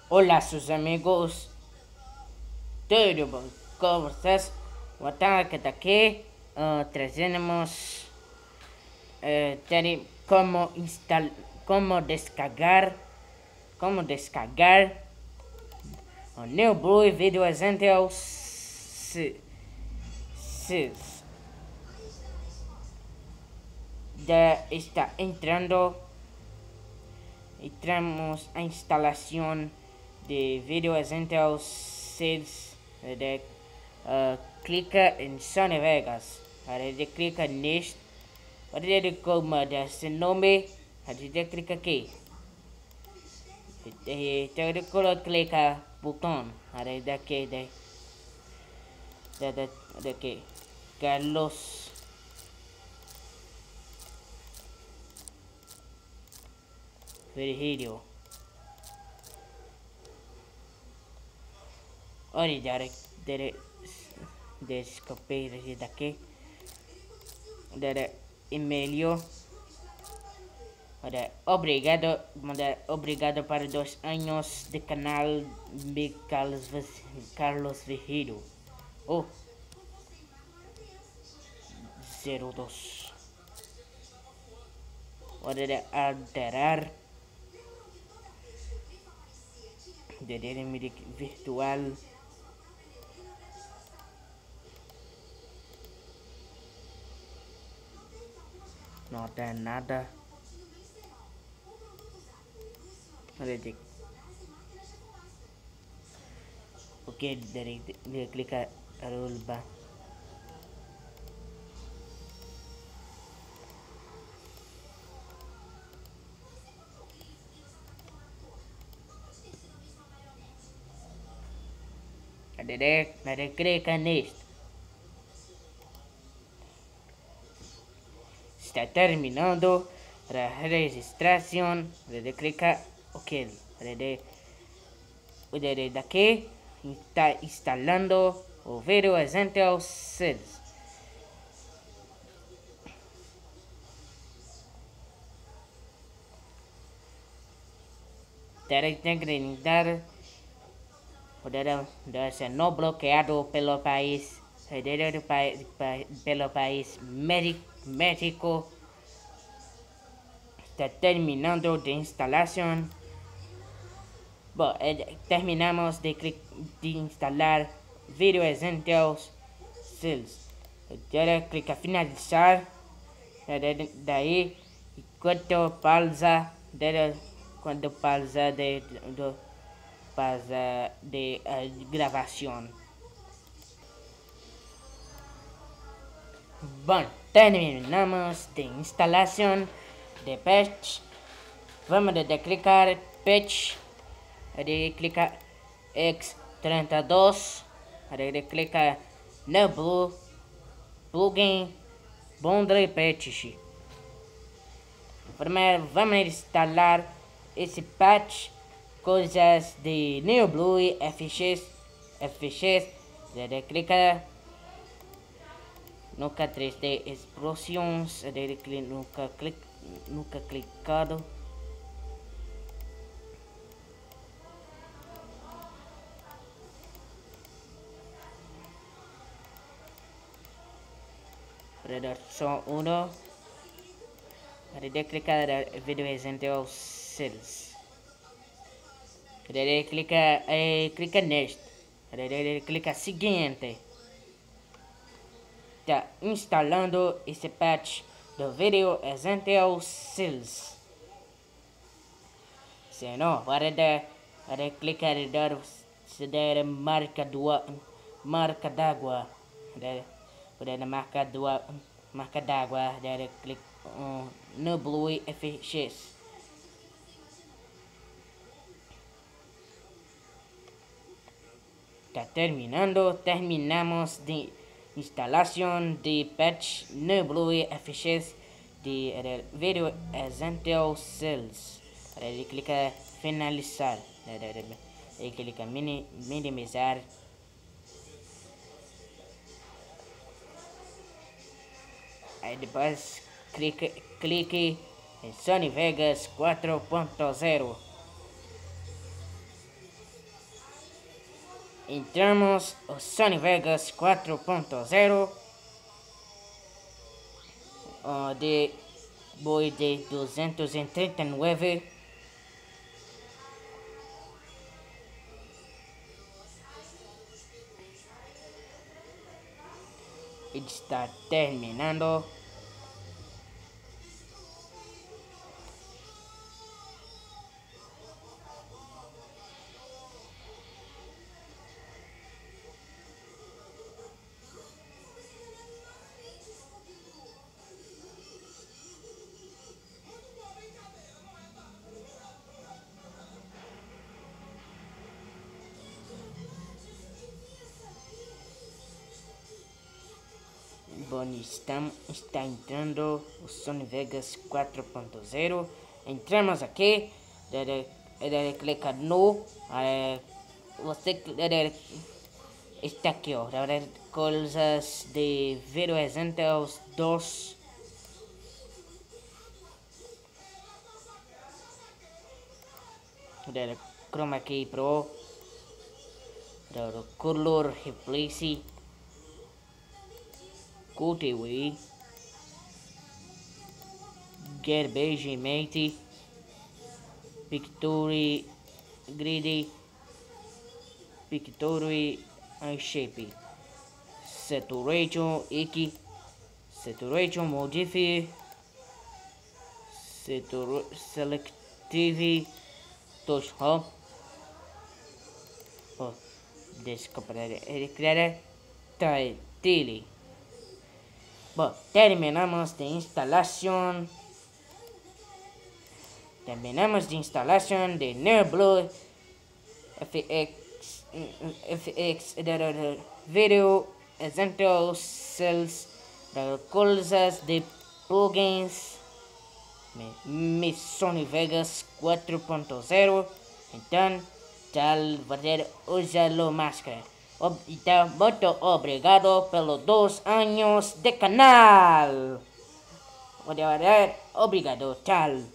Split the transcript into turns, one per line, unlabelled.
Olá, seus amigos, tudo bom com vocês? Boa tarde daqui, trazemos como como descarregar, o New Blue Video Essential 6. Ya está entramos a instalação de Video Essential 6 de clica em Sony Vegas. Aí clica neste. Aí de como esse nome, aí clica aqui. Então clica botão. Aí daqui daqui Carlos Virgílio. Olha, descobrir daqui. Dari Emilio. Obrigado para 2 anos de canal de Carlos Virgílio. Oh, 02. Hora alterar de virtual. Não tem nada. Ok, dari clica Arulba. Dari clica neste. Está terminando a registração. Clica OK. Daqui está instalando o Video Essential 6. Deve dar deve ser não bloqueado pelo país. Pelo país México. Está terminando de instalação. Bom, terminamos de instalar Video Essentials 6. Agora clica finalizar. Daí, quando pausa de gravação. Bom, terminamos de instalação de patch. Vamos clicar patch. Aí clica X32. Aí clica no Blue plugin Boundary Patch. Primeiro vamos instalar esse patch, coisas de New Blue FX. Aí clica nunca 3D explosões. Aí nunca clicado. Redação 1. Aí clica Video Essential 6. Aí clica neste. Aí clica seguinte. Está instalando esse patch do Video Essential 6. Se não, para clicar se der marca d'água. Para marca d'água, clica no Blue FX. Está terminamos de instalação de patch no Blue FX de Video Essential 6. Aí clica finalizar. Aí clica minimizar. Aí depois clique em Sony Vegas 4.0. entramos o Sony Vegas 4.0 de boi de 239. Está terminando. Bom, está entrando o Sony Vegas 4.0. Entramos aqui, deve clicar no, você está aqui, ó, coisas de Video Essentials 2. Chroma Key Pro, Color Replace, QTV, Garbage Mate, Pictory Grid, Pictory Shape, Saturation Iki, Saturation Modify, Selective Touch Hub. Descarregar Tile. Bom, terminamos de instalación. De NerdBlue FX Video Essentials, coisas de plugins, mi Sony Vegas 4.0. Então, tal poder usar a máscara. Então, muito obrigado pelos 2 anos de canal. Obrigado, tal.